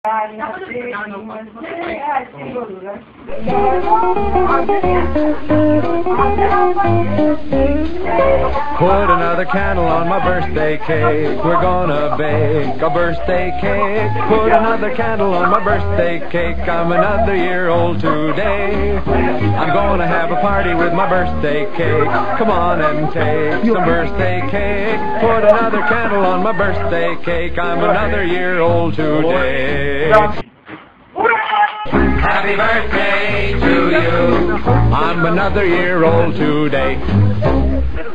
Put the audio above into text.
Put another candle on my birthday cake. We're gonna bake a birthday cake. Put another candle on my birthday cake. I'm another year old today. I'm gonna have a party with my birthday cake. Come on and take some birthday cake. Put another candle on my birthday cake. I'm another year old today. Happy birthday to you. I'm another year old today.